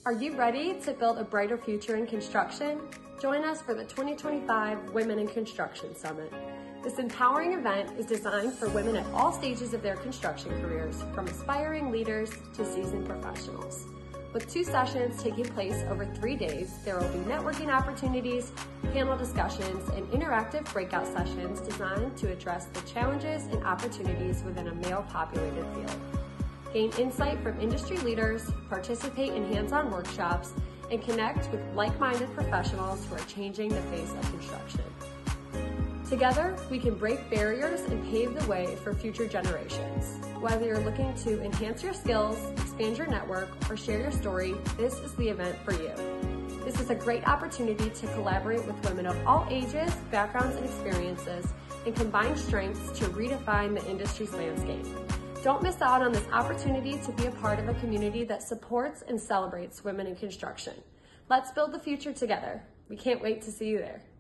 Are you ready to build a brighter future in construction? Join us for the 2025 Women in Construction Summit. This empowering event is designed for women at all stages of their construction careers, from aspiring leaders to seasoned professionals. With 2 sessions taking place over 3 days, there will be networking opportunities, panel discussions, and interactive breakout sessions designed to address the challenges and opportunities within a male-populated field. Gain insight from industry leaders, participate in hands-on workshops, and connect with like-minded professionals who are changing the face of construction. Together, we can break barriers and pave the way for future generations. Whether you're looking to enhance your skills, expand your network, or share your story, this is the event for you. This is a great opportunity to collaborate with women of all ages, backgrounds, and experiences, and combine strengths to redefine the industry's landscape. Don't miss out on this opportunity to be a part of a community that supports and celebrates women in construction. Let's build the future together. We can't wait to see you there.